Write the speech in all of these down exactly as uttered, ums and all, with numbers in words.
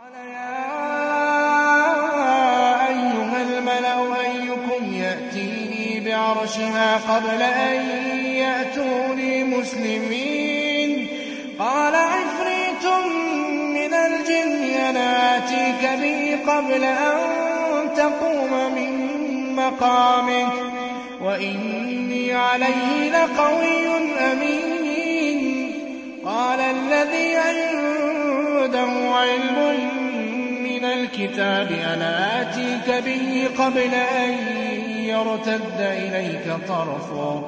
قال يا أيها الملأ أيكم يأتيني بعرشها قبل أن يأتوني مسلمين قال عفريت من الجن أنا آتيك به قبل أن تقوم من مقامك وإني عليه لقوي أمين قال الذي عنده علم من الكتاب أنا آتيك به قبل أن يرتد إليك طرفك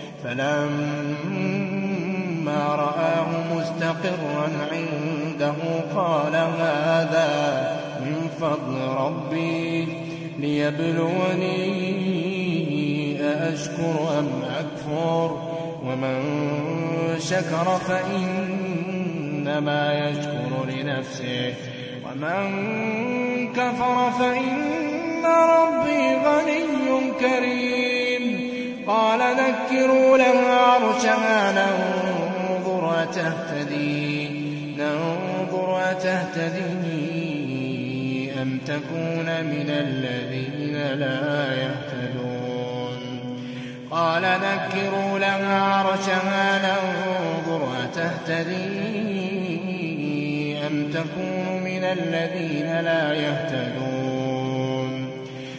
فلما رآه مستقرا عنده قال هذا من فضل ربي ليبلوني أأشكر أم أكفر ومن شكر فإنما يشكر لنفسه ومن كفر فإن ربي غني كريم قال نكروا لها عرشها ننظر أتهتدي ننظر أتهتدي أم تكون من الذين لا يهتدون قال نكروا لها عرشها ننظر أتهتدي أم تكون من الذين لا يهتدون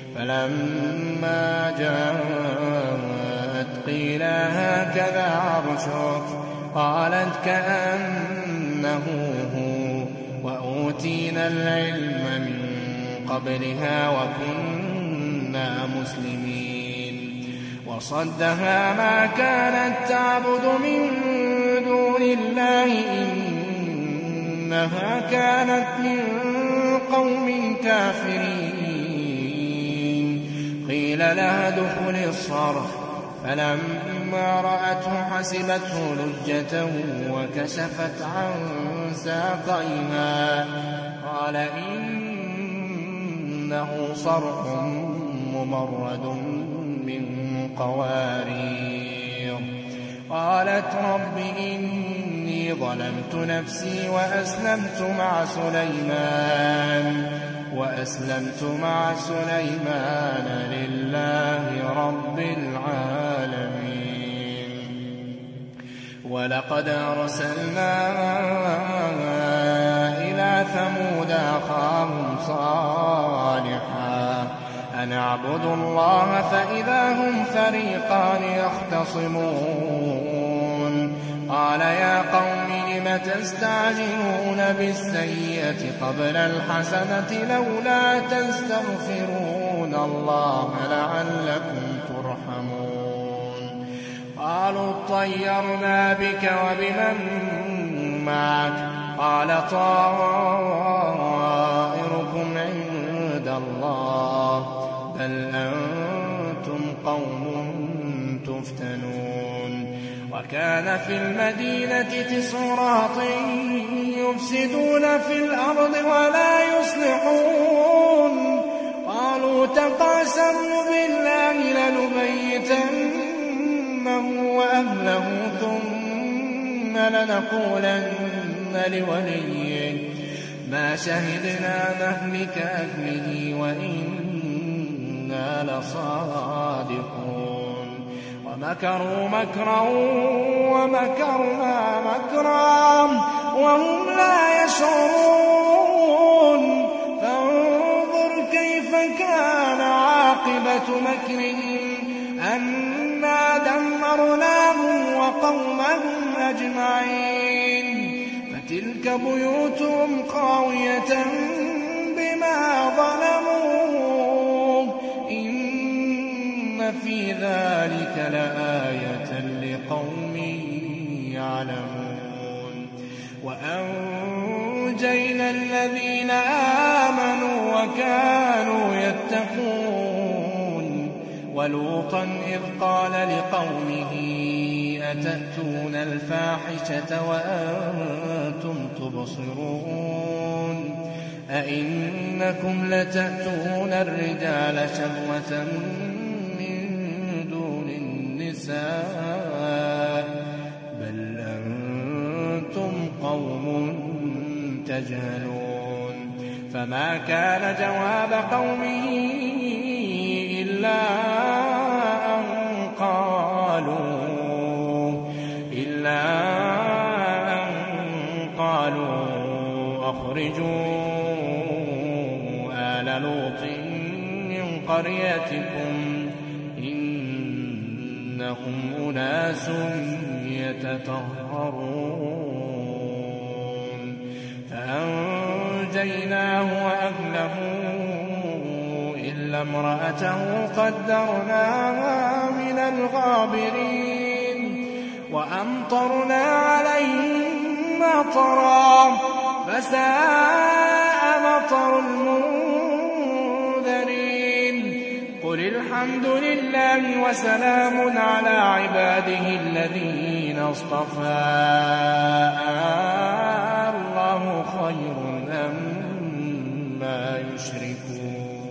فلما جاءت قيل هكذا عرشك قالت كأنه هو وأوتينا العلم من قبلها وكنا مسلمين وصدها ما كانت تعبد من دون الله إنها كانت من قوم كافرين قيل لها ادخل الصرح فلما رأته حسبته لجة وكشفت عن ساقيها قال إنه صرح ممرد من قوارير قالت رب إني ظلمت نفسي وأسلمت مع سليمان وأسلمت مع سليمان لله رب العالمين ولقد أرسلنا إلى ثمود أخاهم صالحا أن اعبدوا الله فإذا هم فريقان يختصمون قال يا قوم لم تستعجلون بالسيئة قبل الحسنة لولا تستغفرون الله لعلكم ترحمون قالوا اطيرنا بك وبمن معك قال طائركم عند الله بل أنتم قوم تفتنون وكان في المدينة تسع رهط يفسدون في الأرض ولا يصلحون قالوا تقاسموا بالله لنبيتنه وأهله ثم لنقولن لوليه ما شهدنا مهلك أهله وإنا لصادقون ومكروا مكرا ومكرنا مكرا وهم لا يشعرون فانظر كيف كان عاقبة مكرهم أنا دمرناهم وقومهم أجمعين فتلك بيوتهم خاوية بما ظلموا إن في ذلك لآية لقوم يعلمون وأنجينا الذين آمنوا وكانوا يتقون ولوطا إذ قال لقومه أتأتون الفاحشة وأنتم تبصرون أئنكم لتأتون الرجال شهوة من دون النساء بل أنتم قوم تجهلون فما كان جواب قومه إلا أن قالوا إلا أن قالوا أخرجوا آل لوط من قريتكم إنهم أناس يتطهرون فأنجيناه وأهله إلا امرأته قدرناها من الغابرين وأمطرنا عليهم مطرا فساء مطر المنذرين قل الحمد لله وسلام على عباده الذين اصطفى الله خير أما يشركون